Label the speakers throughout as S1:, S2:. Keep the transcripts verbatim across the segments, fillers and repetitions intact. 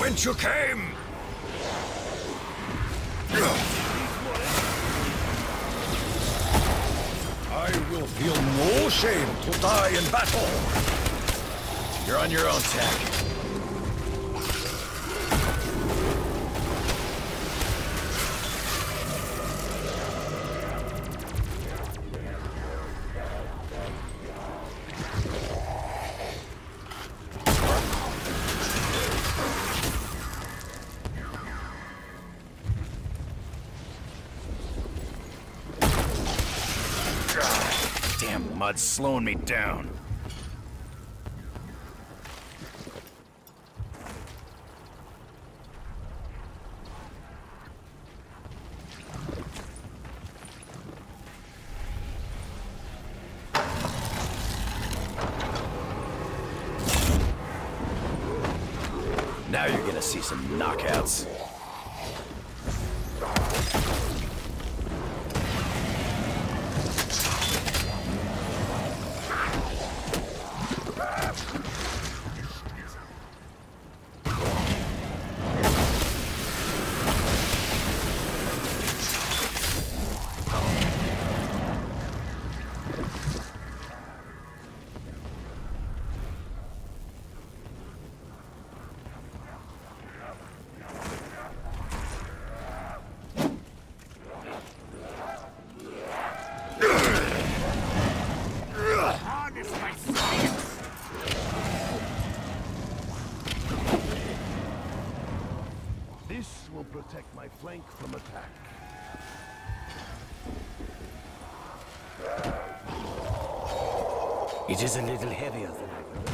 S1: whence you came! I will feel no shame to die in battle! You're on your own, Tack. Damn mud's slowing me down. Now you're gonna see some knockouts.
S2: This will protect my flank from attack.
S3: It is a little heavier than I would.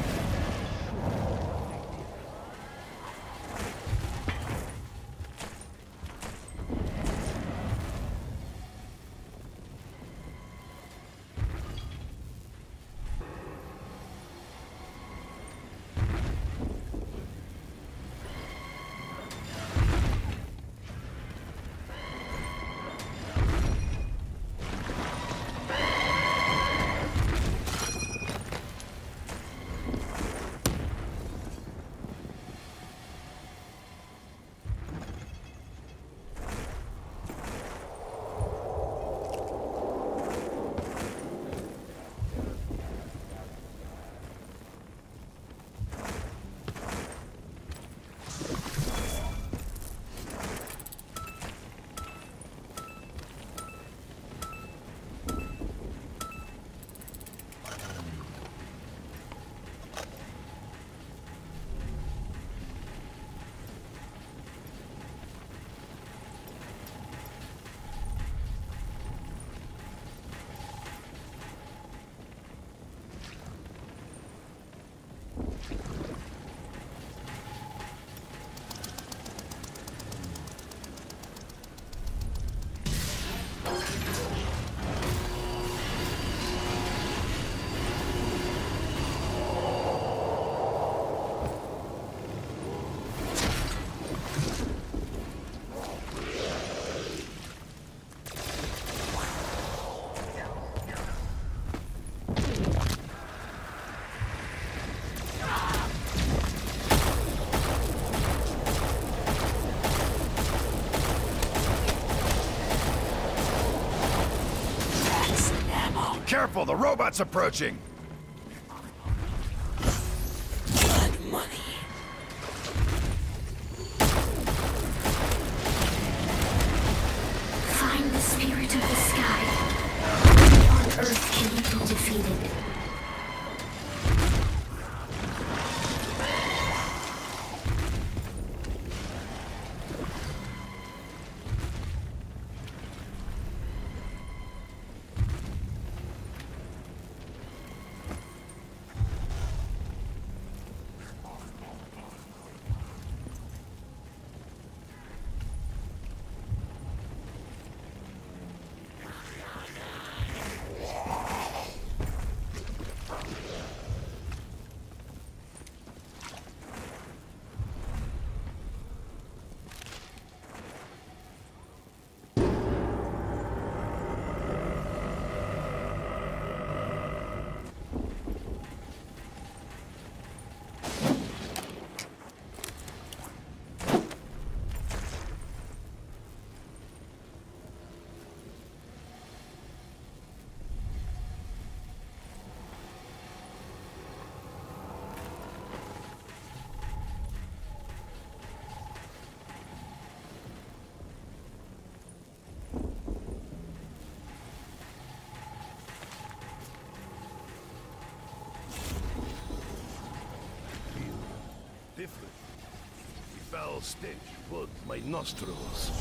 S1: Careful, the robot's approaching!
S4: Blood money. Find the spirit of the sky. Only on Earth can you be defeated.
S2: foul stench flood my nostrils.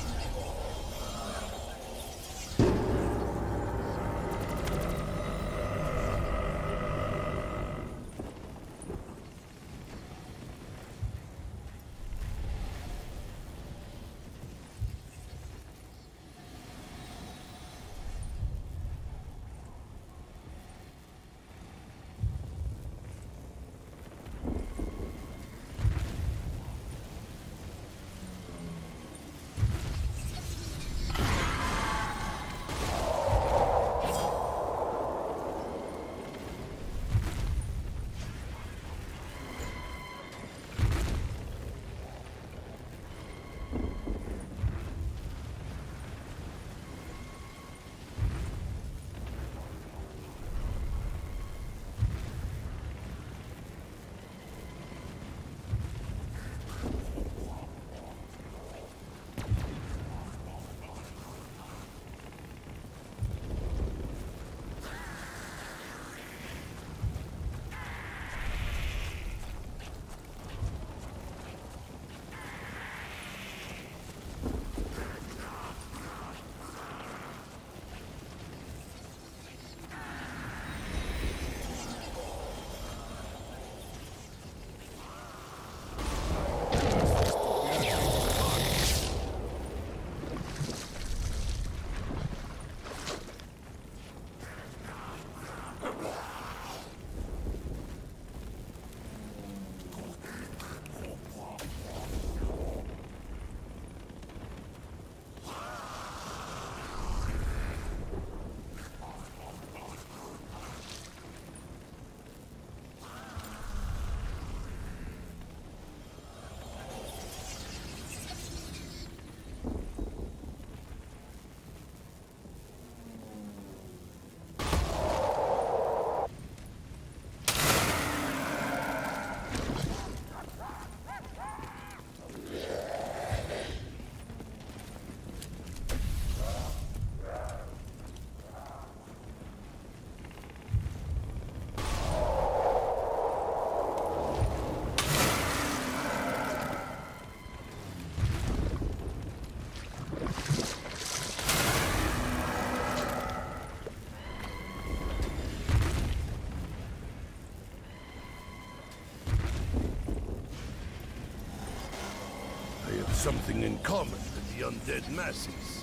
S2: Something in common with the undead masses.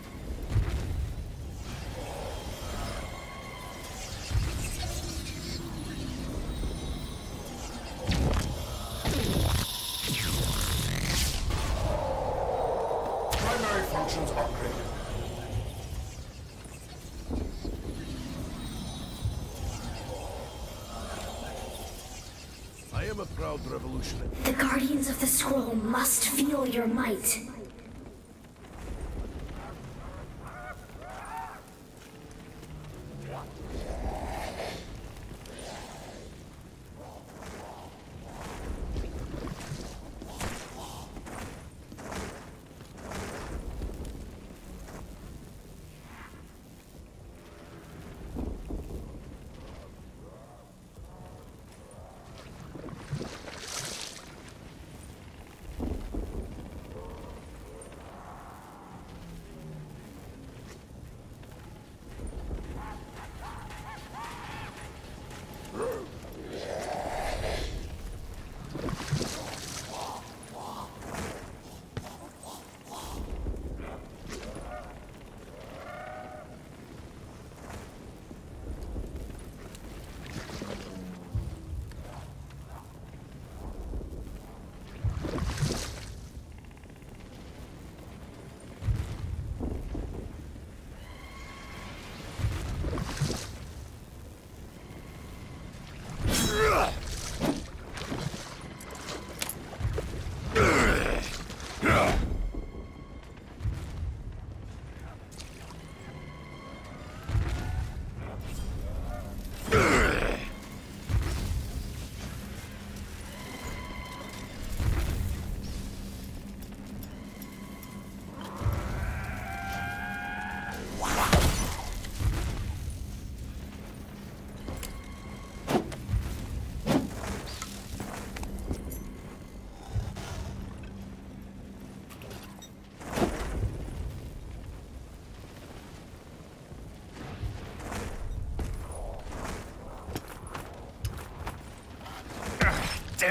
S5: Primary functions upgraded.
S2: I am a proud revolutionary.
S4: The Guardians of the Scroll must feel your might.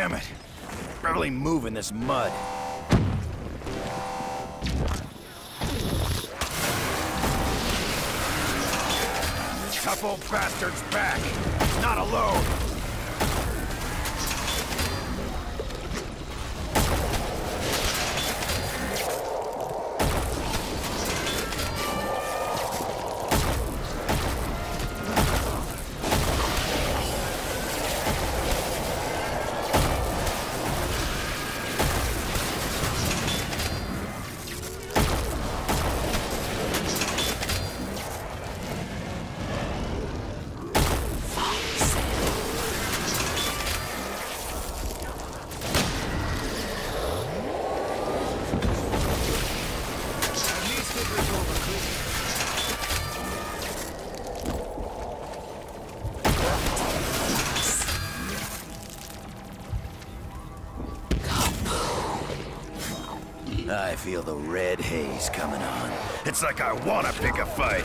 S1: Damn it. Barely moving this mud. Tough old bastard's back. He's not alone. I feel the red haze coming on. It's like I want to pick a fight.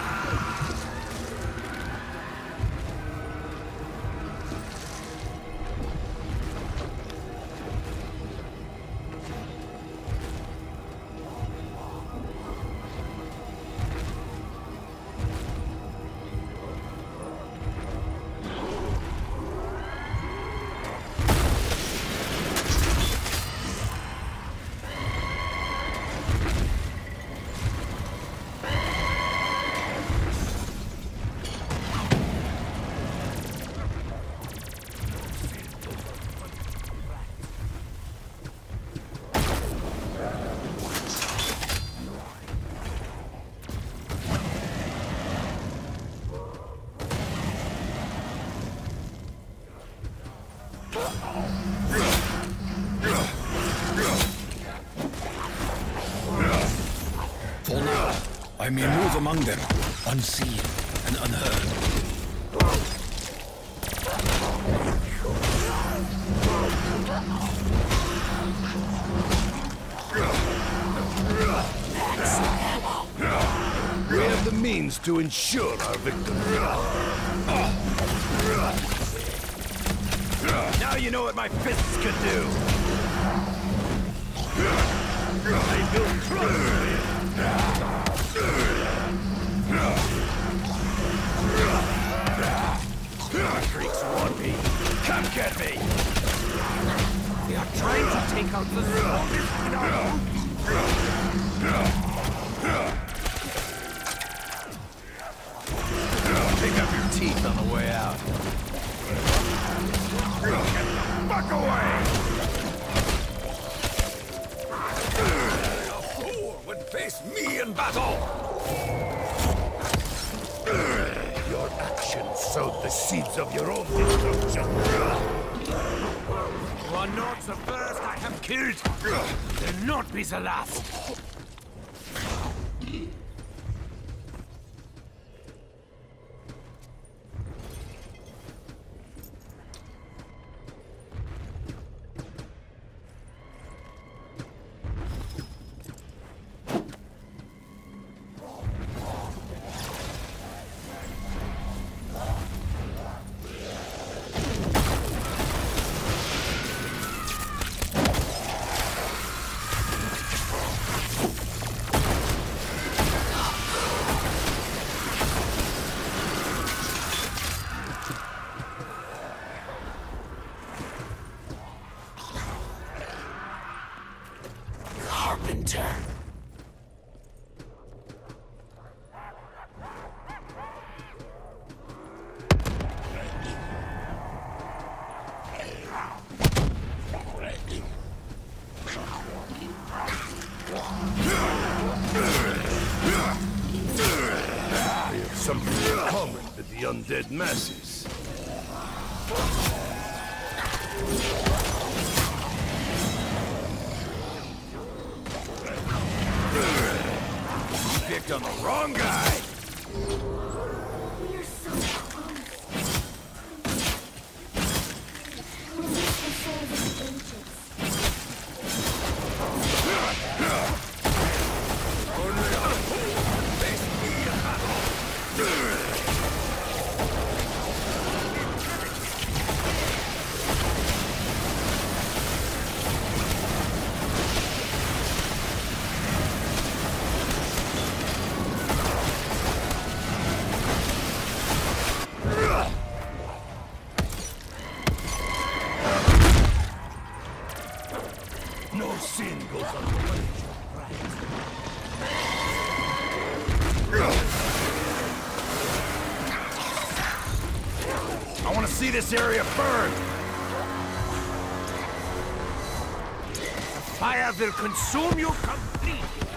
S1: For now, I may move among them, unseen and unheard.
S2: We have the means to ensure our victory.
S1: Now you know what my fists can do!
S2: I built trust.
S1: Freaks want me! Come get me!
S3: They are trying to take out the strongest in our own.
S1: Pick up your teeth on the way out. Get the fuck away! A fool would face me in battle!
S2: Your actions sowed the seeds of your own destruction.
S3: You are not the first I have killed. Will not be the last.
S4: Carpenter.
S2: We have something in common with the undead masses.
S1: Picked on the wrong guy!
S4: We are so close. This is the soul of the ancients.
S1: Only a fool would face me in battle!
S2: see this area burn!
S3: The fire will consume you completely!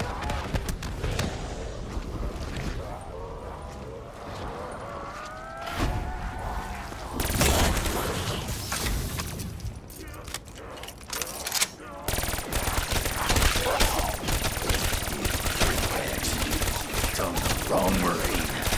S1: Wrong Marine.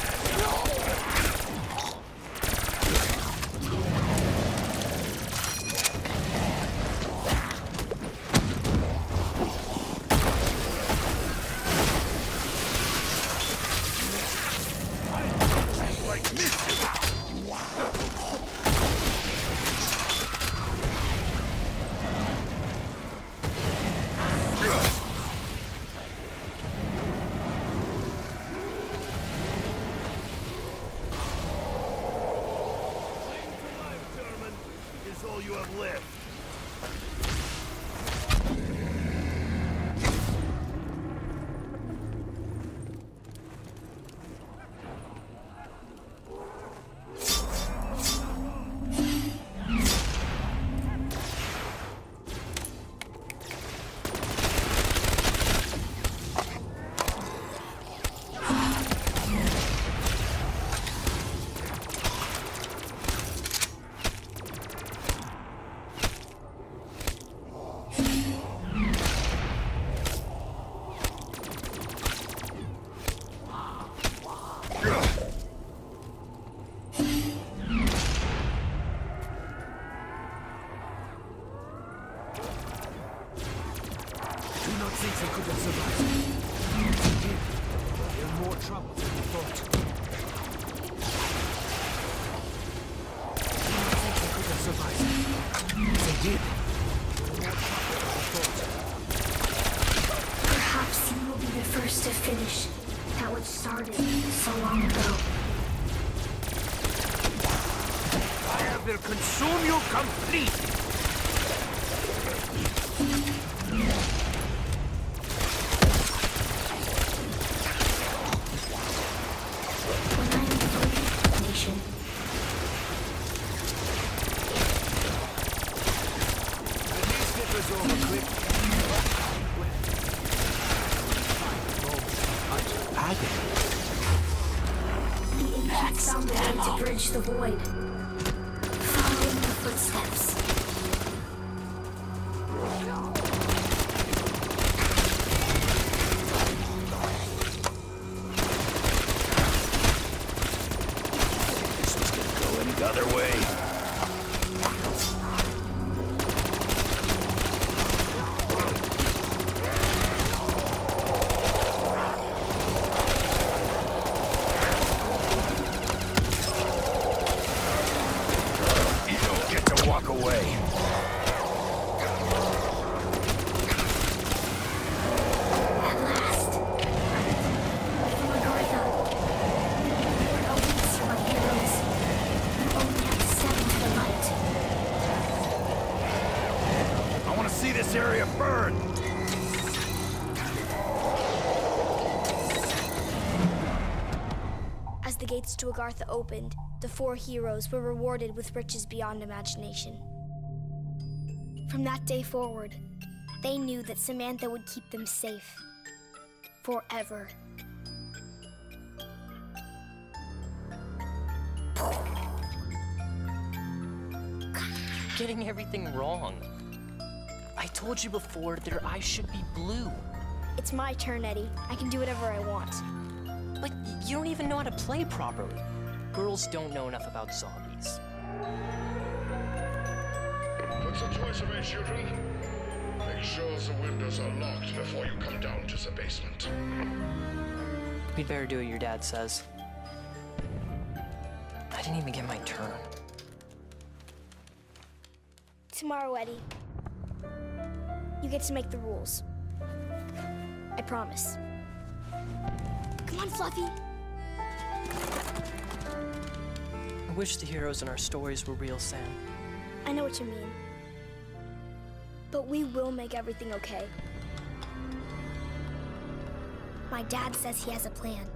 S2: All you have left.
S3: Think they could have survived. They did. They're in more trouble than we thought. I don't think they could have survived. They did. They're in more trouble than we thought.
S4: Perhaps you will be the first to finish that which started so long ago.
S3: Fire will consume you completely.
S4: Found a way to bridge the void. Following the footsteps.
S1: This was gonna go any other way. Walk away.
S4: At last. Agartha. Oh, these are my heroes. You only have to step into the light.
S2: I want to see this area burn!
S5: As the gates to Agartha opened, the four heroes were rewarded with riches beyond imagination. From that day forward, they knew that Samantha would keep them safe. Forever.
S6: Getting everything wrong. I told you before their eyes should be blue.
S5: It's my turn, Eddie. I can do whatever I want.
S6: But you don't even know how to play properly. Girls don't know enough about zombies.
S7: What's the choice of it, children? Make sure the windows are locked before you come down to the basement.
S6: We'd better do what your dad says. I didn't even get my turn.
S5: Tomorrow, Eddie, you get to make the rules. I promise. Come on, Fluffy.
S6: I wish the heroes in our stories were real, Sam.
S5: I know what you mean. But we will make everything okay. My dad says he has a plan.